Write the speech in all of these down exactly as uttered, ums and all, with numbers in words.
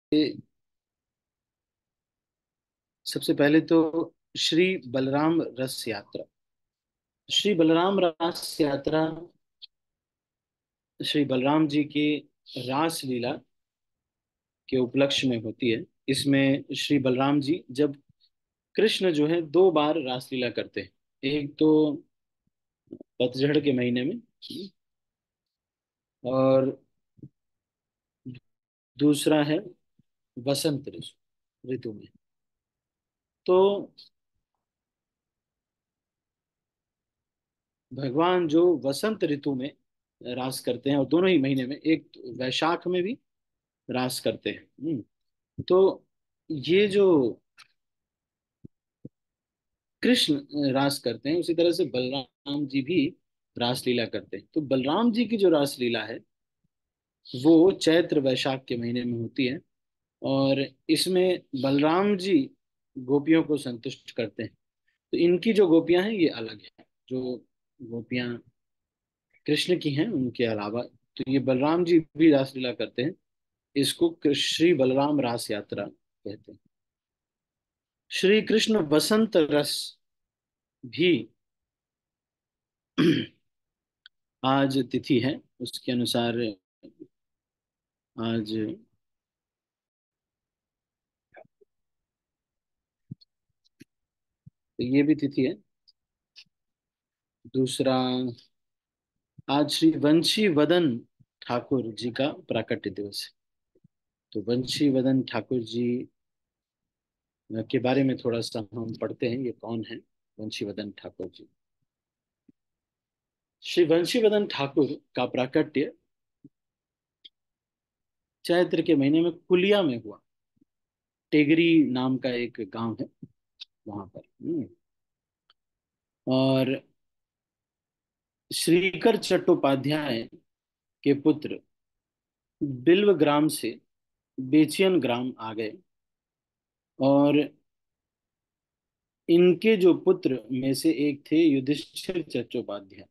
सबसे पहले तो श्री बलराम रस यात्रा। श्री बलराम रस यात्रा श्री बलराम जी की रास लीला के उपलक्ष्य में होती है। इसमें श्री बलराम जी जब कृष्ण जो है दो बार रासलीला करते हैं। एक तो पतझड़ के महीने में और दूसरा है वसंत ऋतु ऋतु में। तो भगवान जो वसंत ऋतु में रास करते हैं और दोनों ही महीने में, एक तो वैशाख में भी रास करते हैं। हम्म, तो ये जो कृष्ण रास करते हैं उसी तरह से बलराम जी भी रासलीला करते हैं। तो बलराम जी की जो रासलीला है वो चैत्र वैशाख के महीने में होती है। और इसमें बलराम जी गोपियों को संतुष्ट करते हैं। तो इनकी जो गोपियां हैं ये अलग है। जो गोपियां कृष्ण की हैं उनके अलावा, तो ये बलराम जी भी रासलीला करते हैं। इसको श्री बलराम रास यात्रा कहते हैं। श्री कृष्ण बसंत रस भी आज तिथि है, उसके अनुसार आज तो ये भी तिथि है। दूसरा, आज श्री वंशी वदन ठाकुर जी का प्राकट्य दिवस है। तो वंशी वदन ठाकुर जी के बारे में थोड़ा सा हम पढ़ते हैं, ये कौन है वंशी वदन ठाकुर जी। श्री वंशी वदन ठाकुर का प्राकट्य चैत्र के महीने में कुलिया में हुआ। टेगरी नाम का एक गांव है वहां पर। हम्म। और श्रीकर चट्टोपाध्याय के पुत्र बिल्व ग्राम से बेचियन ग्राम आ गए। और इनके जो पुत्र में से एक थे युधिष्ठिर चट्टोपाध्याय।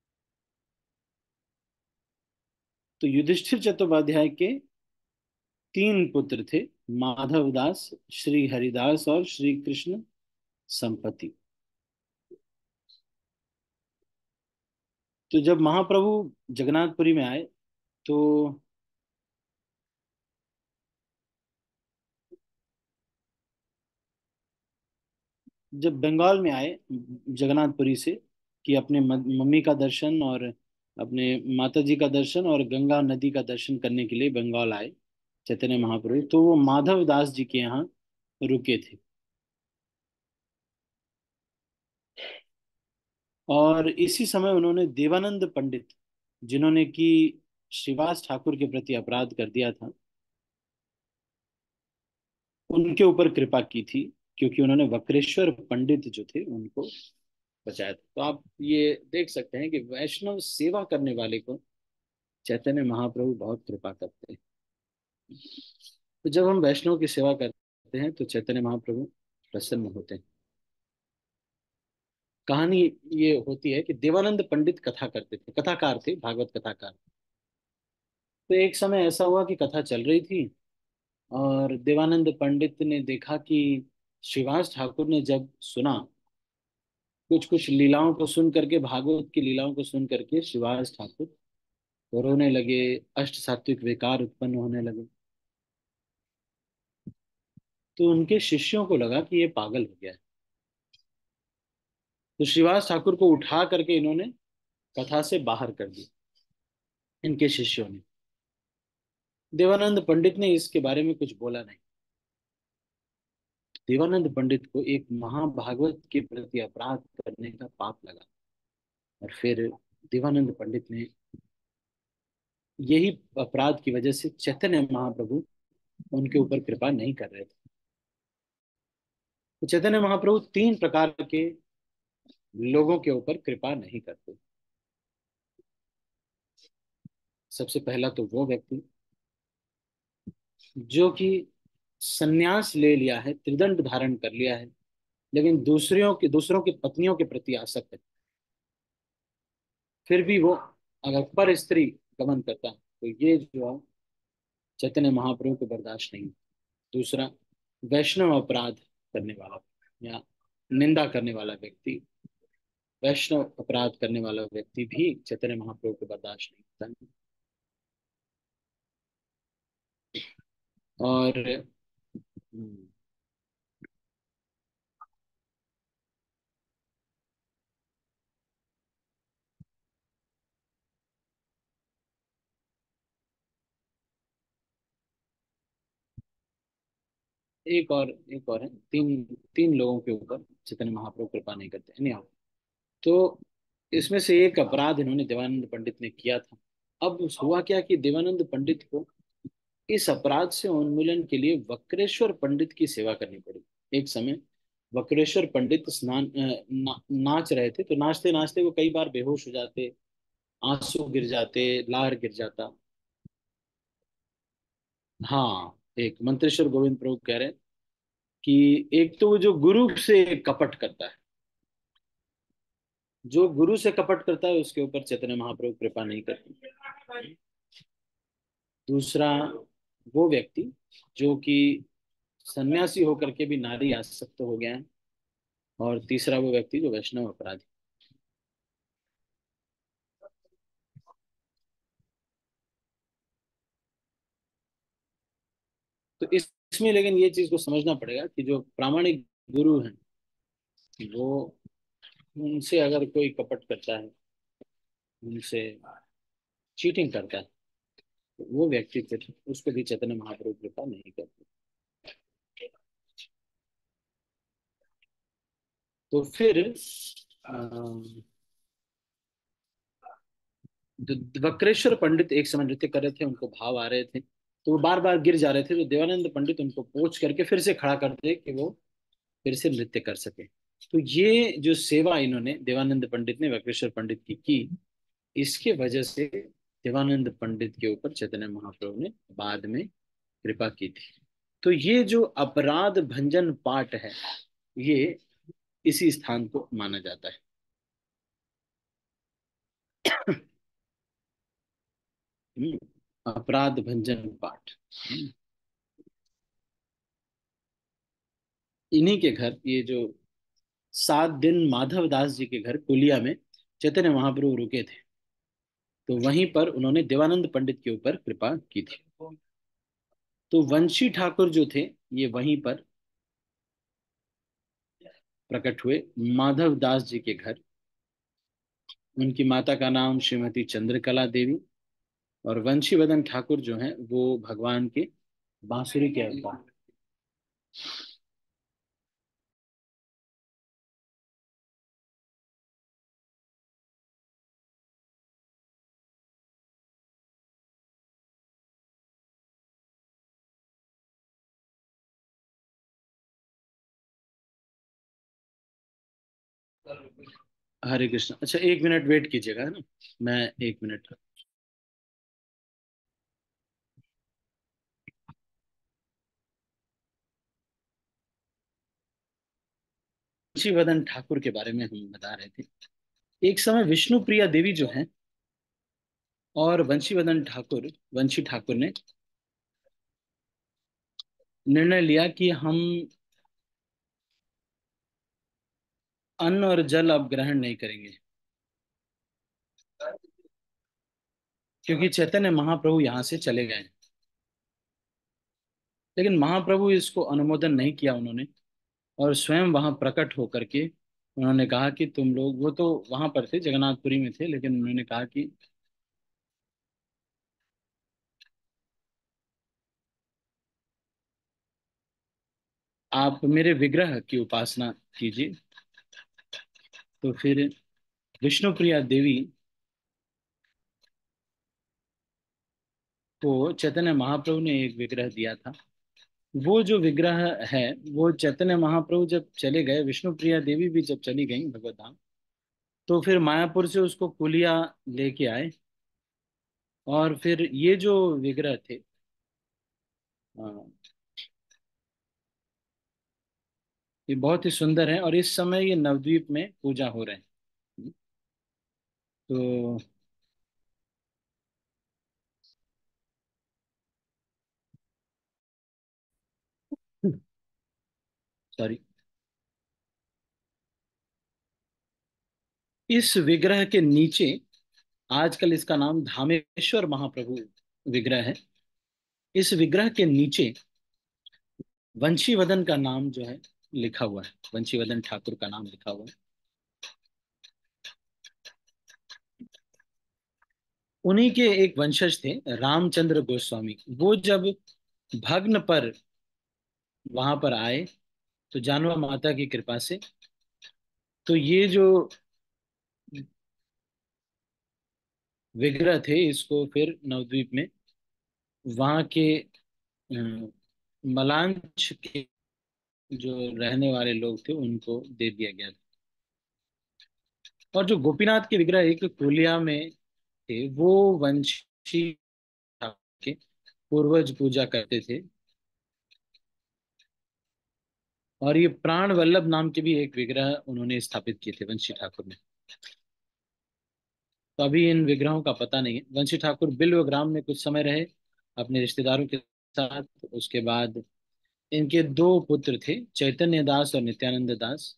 तो युधिष्ठिर चट्टोपाध्याय के तीन पुत्र थे, माधवदास, श्री हरिदास और श्री कृष्ण संपति। तो जब महाप्रभु जगन्नाथपुरी में आए तो जब बंगाल में आए जगन्नाथपुरी से, कि अपने म- मम्मी का दर्शन और अपने माता जी का दर्शन और गंगा नदी का दर्शन करने के लिए बंगाल आए चैतन्य महाप्रभु, तो वो माधव दास जी के यहाँ रुके थे। और इसी समय उन्होंने देवानंद पंडित, जिन्होंने कि श्रीवास ठाकुर के प्रति अपराध कर दिया था, उनके ऊपर कृपा की थी। क्योंकि उन्होंने वक्रेश्वर पंडित जो थे उनको बचाया था। तो आप ये देख सकते हैं कि वैष्णव सेवा करने वाले को चैतन्य महाप्रभु बहुत कृपा करते हैं। तो जब हम वैष्णव की सेवा करते हैं तो चैतन्य महाप्रभु प्रसन्न होते हैं। कहानी ये होती है कि देवानंद पंडित कथा करते थे, कथाकार थे, भागवत कथाकार। तो एक समय ऐसा हुआ कि कथा चल रही थी और देवानंद पंडित ने देखा कि श्रीवास ठाकुर ने जब सुना, कुछ कुछ लीलाओं को सुन करके, भागवत की लीलाओं को सुन करके श्रीवास ठाकुर रोने लगे, अष्ट सात्विक विकार उत्पन्न होने लगे। तो उनके शिष्यों को लगा कि ये पागल हो गया है। तो श्रीवास ठाकुर को उठा करके इन्होंने कथा से बाहर कर दिया, इनके शिष्यों ने। देवानंद पंडित ने इसके बारे में कुछ बोला नहीं। देवानंद पंडित को एक महाभागवत के प्रति अपराध करने का पाप लगा। और फिर देवानंद पंडित ने यही अपराध की वजह से चैतन्य महाप्रभु उनके ऊपर कृपा नहीं कर रहे थे। तो चैतन्य महाप्रभु तीन प्रकार के लोगों के ऊपर कृपा नहीं करते। सबसे पहला तो वो व्यक्ति जो कि संन्यास ले लिया है, त्रिदंड धारण कर लिया है, लेकिन दूसरों के दूसरों की पत्नियों के प्रति आसक्त है। फिर भी वो अगर पर स्त्री गमन करता है तो ये जो है चैतन्य महाप्रभु को बर्दाश्त नहीं। दूसरा, वैष्णव अपराध करने वाला या निंदा करने वाला व्यक्ति, वैष्णव अपराध करने वाला व्यक्ति भी चैतन्य महाप्रभु को बर्दाश्त नहीं होता। और हम्म, एक और एक और है, तीन तीन लोगों के ऊपर चैतन्य महाप्रभु कृपा नहीं करते नहीं। तो इसमें से एक अपराध इन्होंने देवानंद पंडित ने किया था। अब हुआ क्या कि देवानंद पंडित को इस अपराध से उन्मूलन के लिए वक्रेश्वर पंडित की सेवा करनी पड़ी। एक समय वक्रेश्वर पंडित स्नान अ, ना, नाच रहे थे, तो नाचते नाचते वो कई बार बेहोश हो जाते, आंसू गिर जाते, लार गिर जाता। हाँ, एक मंत्रेश्वर गोविंद प्रभु कह रहे हैं कि एक तो वो जो गुरु से कपट करता है, जो गुरु से कपट करता है उसके ऊपर चैतन्य महाप्रभु कृपा नहीं करते। दूसरा, वो व्यक्ति जो कि सन्यासी होकर के भी नारी आसक्त हो गया है। और तीसरा, वो व्यक्ति जो वैष्णव अपराधी। तो इस इसमें लेकिन ये चीज को समझना पड़ेगा कि जो प्रामाणिक गुरु हैं, वो, उनसे अगर कोई कपट करता है, उनसे चीटिंग करता है, तो वो व्यक्ति फिर उसको भी चैतन्य महाप्रभु कृपा नहीं करते। तो फिर अ, द- वक्रेश्वर पंडित एक समय नृत्य कर रहे थे, उनको भाव आ रहे थे, तो वो बार बार गिर जा रहे थे, तो देवानंद पंडित उनको पोंछ करके फिर से खड़ा कर दे कि वो फिर से नृत्य कर सके। तो ये जो सेवा इन्होंने देवानंद पंडित ने वक्रेश्वर पंडित की की, इसके वजह से देवानंद पंडित के ऊपर चैतन्य महाप्रभु ने बाद में कृपा की थी। तो ये जो अपराध भंजन पाठ है, ये इसी स्थान को माना जाता है। हम्म, अपराध भंजन पाठ। हम्म, इन्हीं के घर, ये जो सात दिन माधव दास जी के घर कुलिया में चैतन्य महाप्रभु रुके थे, तो वहीं पर उन्होंने देवानंद पंडित के ऊपर कृपा की थी। तो वंशी ठाकुर जो थे, ये वहीं पर प्रकट हुए माधव दास जी के घर। उनकी माता का नाम श्रीमती चंद्रकला देवी, और वंशीवदन ठाकुर जो हैं वो भगवान के बांसुरी के अवतार। हरे कृष्ण। अच्छा, एक मिनट वेट कीजिएगा, है ना। मैं एक मिनट। वंशीवदन ठाकुर के बारे में हम बता रहे थे। एक समय विष्णु प्रिया देवी जो है और वंशीवदन ठाकुर, वंशी ठाकुर ने निर्णय लिया कि हम अन्न और जल अब ग्रहण नहीं करेंगे, क्योंकि चैतन्य महाप्रभु यहाँ से चले गए। लेकिन महाप्रभु इसको अनुमोदन नहीं किया उन्होंने, और स्वयं वहां प्रकट होकर के उन्होंने कहा कि तुम लोग, वो तो वहां पर थे, जगन्नाथपुरी में थे, लेकिन उन्होंने कहा कि आप मेरे विग्रह की उपासना कीजिए। तो फिर विष्णु प्रिया देवी को चैतन्य महाप्रभु ने एक विग्रह दिया था। वो जो विग्रह है, वो चैतन्य महाप्रभु जब चले गए, विष्णु प्रिया देवी भी जब चली गई भगवत धाम, तो फिर मायापुर से उसको कुलिया लेके आए। और फिर ये जो विग्रह थे, अ, ये बहुत ही सुंदर है, और इस समय ये नवद्वीप में पूजा हो रहे हैं। तो सॉरी, इस विग्रह के नीचे, आजकल इसका नाम धामेश्वर महाप्रभु विग्रह है। इस विग्रह के नीचे वंशीवदन का नाम जो है लिखा हुआ है, वंशीवदन ठाकुर का नाम लिखा हुआ है। उन्हीं के एक वंशज थे, रामचंद्र गोस्वामी। वो जब भग्न पर वहां पर आए, तो जानवा माता की कृपा से, तो ये जो विग्रह थे, इसको फिर नवद्वीप में वहां के अ, मलांच के जो रहने वाले लोग थे उनको दे दिया गया। और जो गोपीनाथ के विग्रह एक कोलिया में थे, वो वंशी के पूर्वज पूजा करते थे। और ये प्राण वल्लभ नाम के भी एक विग्रह उन्होंने स्थापित किए थे, वंशी ठाकुर ने। तो अभी इन विग्रहों का पता नहीं है। वंशी ठाकुर बिल्व ग्राम में कुछ समय रहे अपने रिश्तेदारों के साथ। उसके बाद इनके दो पुत्र थे, चैतन्य दास और नित्यानंद दास।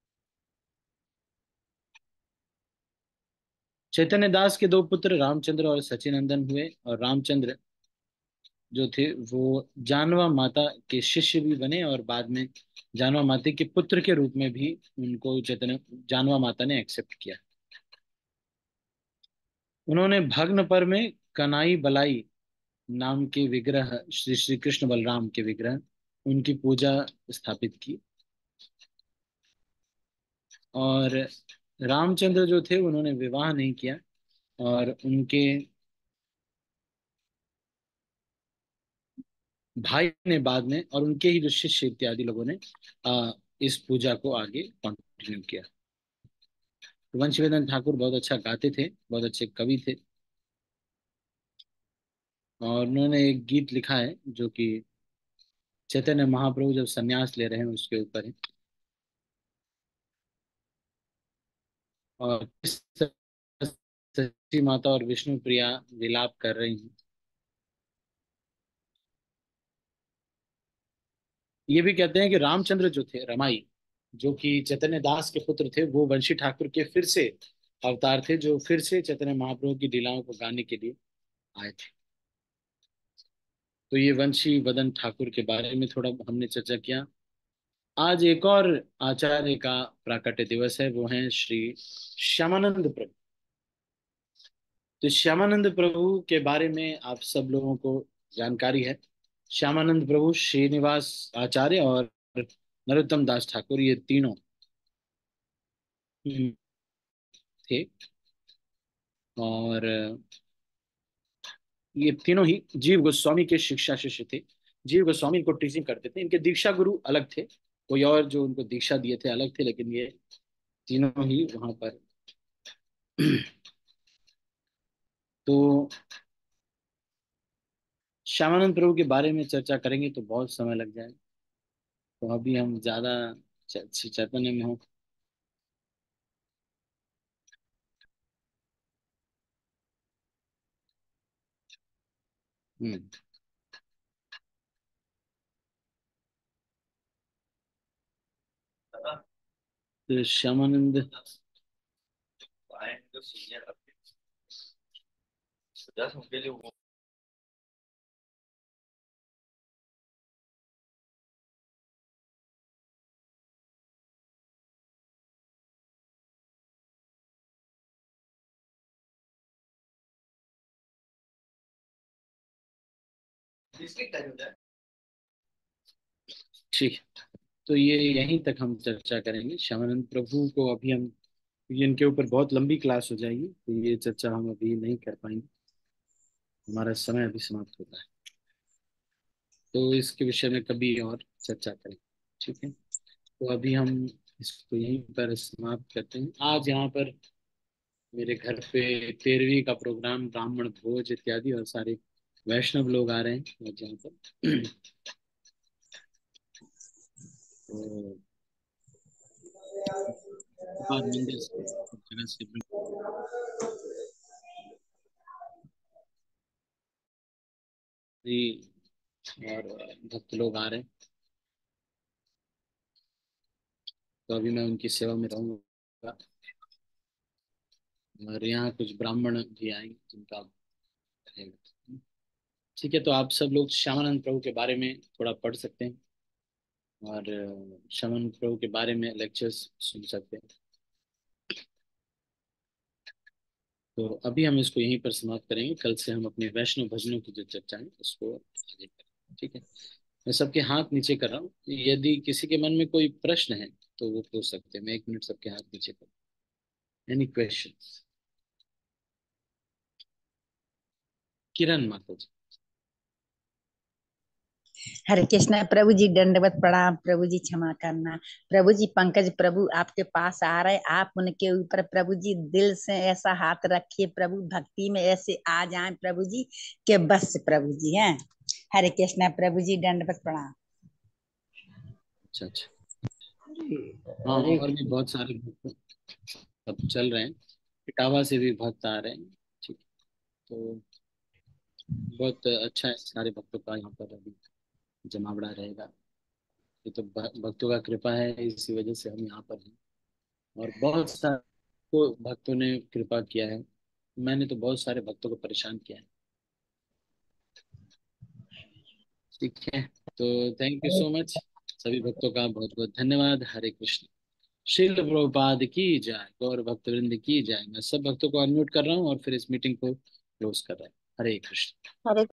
चैतन्य दास के दो पुत्र रामचंद्र और सचिनंदन हुए। और रामचंद्र जो थे वो जानवा माता के शिष्य भी बने, और बाद में जानवा माता के पुत्र के रूप में भी उनको चैतन्य जानवा माता ने एक्सेप्ट किया। उन्होंने भग्न पर में कनाई बलाई नाम के विग्रह, श्री श्री कृष्ण बलराम के विग्रह, उनकी पूजा स्थापित की। और रामचंद्र जो थे उन्होंने विवाह नहीं किया, और उनके भाई ने बाद में, और उनके ही जो शिष्य इत्यादि लोगों ने आ, इस पूजा को आगे कंटिन्यू किया। वंशीवेदन ठाकुर बहुत अच्छा गाते थे, बहुत अच्छे कवि थे। और उन्होंने एक गीत लिखा है जो कि चैतन्य महाप्रभु जब संन्यास ले रहे हैं उसके ऊपर है। और किस तरह सची माता और विष्णु प्रिया विलाप कर रही हैं। ये भी कहते हैं कि रामचंद्र जो थे, रमाई, जो कि चैतन्य दास के पुत्र थे, वो वंशी ठाकुर के फिर से अवतार थे, जो फिर से चैतन्य महाप्रभु की लीलाओं को गाने के लिए आए थे। तो ये वंशी वदन ठाकुर के बारे में थोड़ा हमने चर्चा किया। आज एक और आचार्य का प्राकट्य दिवस है, वो है श्री श्यामानंद प्रभु। तो श्यामानंद प्रभु के बारे में आप सब लोगों को जानकारी है। श्यामानंद प्रभु, श्रीनिवास आचार्य और नरोत्तम दास ठाकुर, ये तीनों हम्म, थे। और ये तीनों ही जीव गोस्वामी के शिक्षा शिष्य थे। जीव गोस्वामी इनको टीचिंग करते थे। इनके दीक्षा गुरु अलग थे, कोई और जो उनको दीक्षा दिए थे अलग थे, लेकिन ये तीनों ही वहां पर। तो श्यामानंद प्रभु के बारे में चर्चा करेंगे तो बहुत समय लग जाए। तो अभी हम ज्यादा च- चैतन्य में हो। हम्म। तो श्यामानंद, ठीक है। तो ये यहीं तक हम चर्चा करेंगे श्यामानंद प्रभु को। अभी हम, ये इनके ऊपर बहुत लंबी क्लास हो जाएगी, तो ये चर्चा हम अभी नहीं कर पाएंगे। हमारा समय अभी समाप्त होता है। तो इसके विषय में कभी और चर्चा करें। ठीक है। तो अभी हम इसको यहीं पर समाप्त करते हैं। आज यहाँ पर मेरे घर पे तेरहवीं का प्रोग्राम, ब्राह्मण भोज इत्यादि, और सारे वैष्णव लोग आ रहे हैं आज यहाँ पर। तो भगवान मंदिर से, जगह से भी और भक्त लोग आ रहे हैं। तो अभी मैं उनकी सेवा में रहूंगा। और यहाँ कुछ ब्राह्मण भी आएंगे जिनका रहेगा। ठीक है, तो आप सब लोग श्यामानंद प्रभु के बारे में थोड़ा पढ़ सकते हैं, और अ, श्यामानंद प्रभु के बारे में लेक्चर्स सुन सकते हैं। तो अभी हम इसको यहीं पर समाप्त करेंगे। कल से हम अपने वैष्णव भजनों की जो चर्चा है उसको आगे करेंगे। ठीक है, मैं सबके हाथ नीचे कर रहा हूँ, यदि किसी के मन में कोई प्रश्न है तो वो पूछ सकते हैं। मैं एक मिनट सबके हाथ नीचे कर, एनी क्वेश्चंस? किरण माता जी। हरे कृष्णा प्रभु जी, दंडवत प्रणाम प्रभु जी, क्षमा करना प्रभु जी। पंकज प्रभु आपके पास आ रहे, आप उनके ऊपर प्रभु जी दिल से ऐसा हाथ रखिए प्रभु, भक्ति में ऐसे आ जाएं प्रभु जी के बस से प्रभु जी हैं। हरे कृष्णा प्रभु जी, दंडवत प्रणाम। अच्छा अच्छा। हाँ, अरे और भी बहुत सारे भक्त अब चल रहे हैं। इटावा से भी भक्त आ रहे हैं। ठीक है, तो बहुत अच्छा है, सारे भक्तों का यहाँ पर अभी जमावड़ा रहेगा। ये तो भ- भक्तों का कृपा है, इसी वजह से हम यहाँ पर हैं। और बहुत सारे को भक्तों ने कृपा किया है। मैंने तो बहुत सारे भक्तों को परेशान किया है। ठीक है, तो थैंक यू सो मच। सभी भक्तों का बहुत बहुत धन्यवाद। हरे कृष्ण। श्रील प्रभुपाद की जय, गौर भक्तवृंद की जय। मैं सब भक्तों को अनम्यूट कर रहा हूँ और फिर इस मीटिंग को क्लोज कर रहा हूँ। हरे कृष्ण। हरे